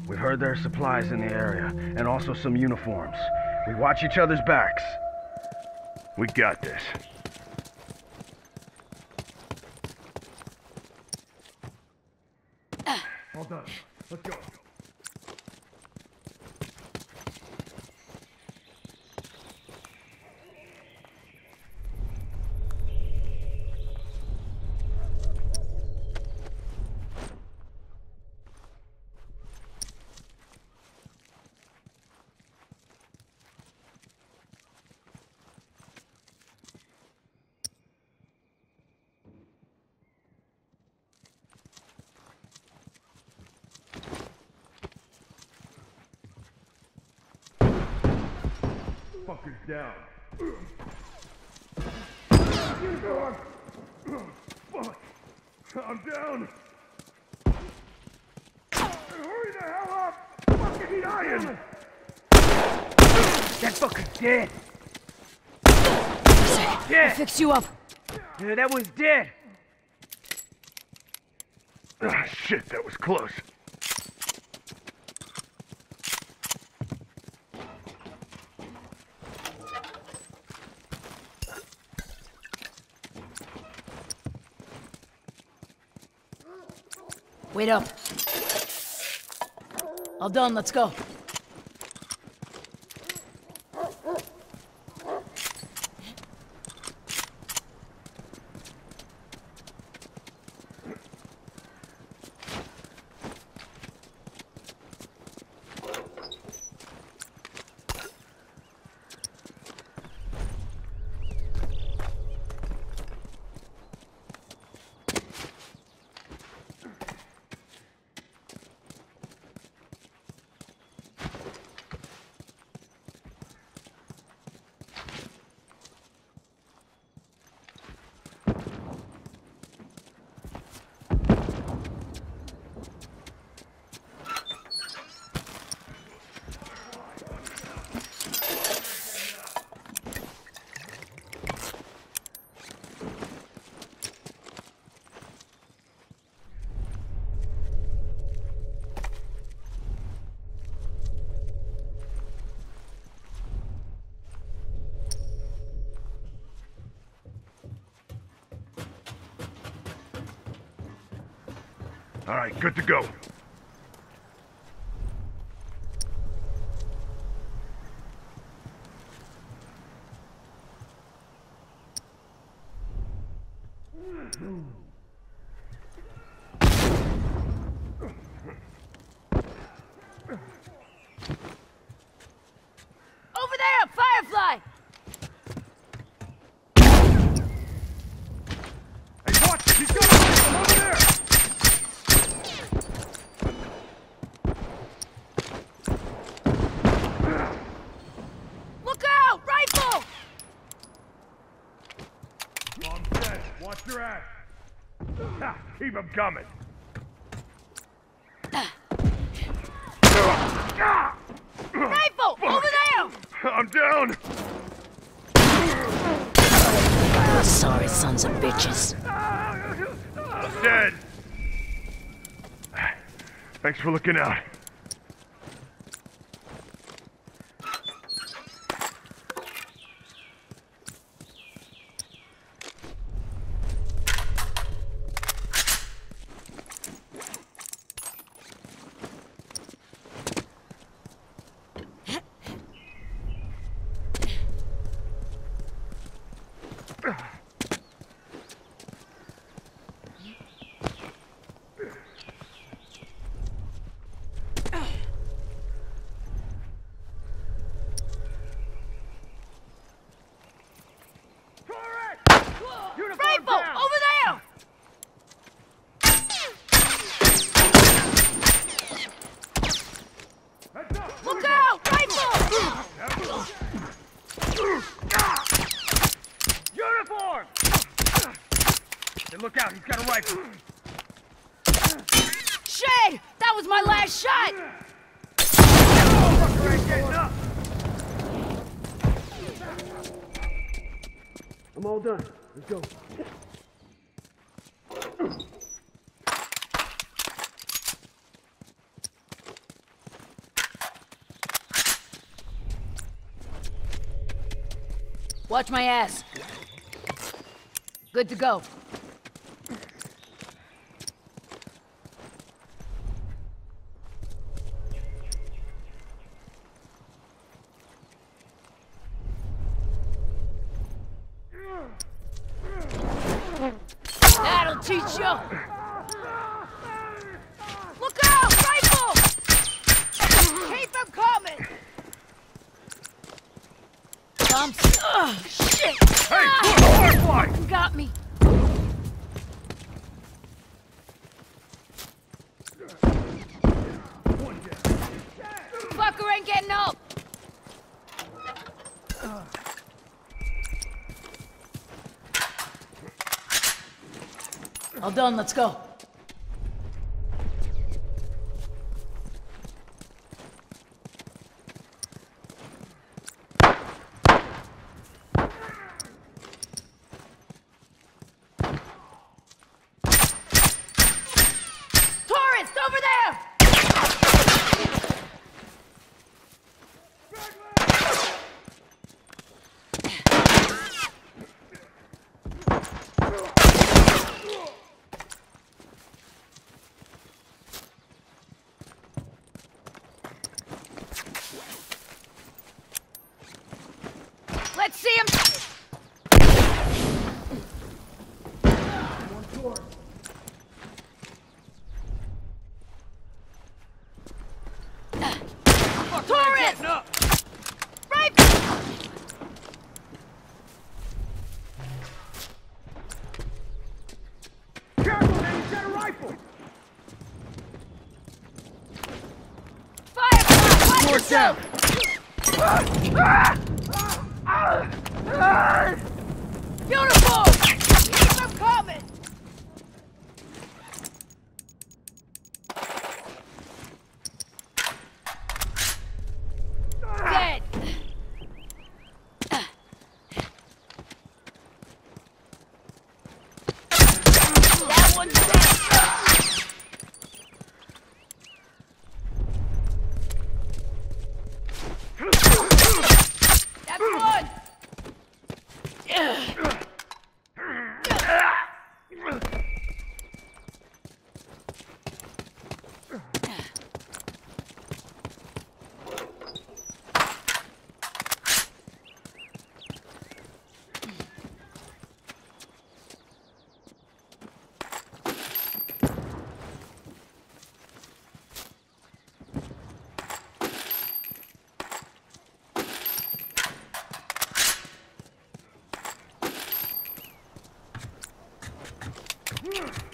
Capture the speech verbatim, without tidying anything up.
We've heard there are supplies in the area, and also some uniforms. We watch each other's backs. We got this. All done. Let's go. Fuckers down. Fuck. I'm down. Hurry the hell up. Fucking dying. That fucker's dead. I'll fix you up. Yeah, that one's dead. Ah, shit, that was close. Wait up. All done, let's go. All right, good to go. Over there, Firefly! Hey, watch it! He's going over there! Look out! Rifle! Bomb set. Watch your ass. Ha, keep him coming. Rifle! Over there! I'm down. Sorry, sons of bitches. Dead. Thanks for looking out. Rifle! Over there! Look out! Rifle! Uniform! Hey, look out, he's got a rifle. Shit! That was my last shot! Fucker ain't getting up. I'm all done. Let's go. Watch my ass. Good to go. That'll teach you. Look out! Rifle! Keep them coming! Bumps. Ugh, shit! Hey, Ah, look, a firefly! got me. One down. Fucker ain't getting up. All done, let's go. Tourist, over there! Let's see him. Tourist! Right! Careful, man, he's got a rifle! Fire! Watch More yourself! Uniform! Keep them coming! Dead! That one's dead! That's one! Ugh.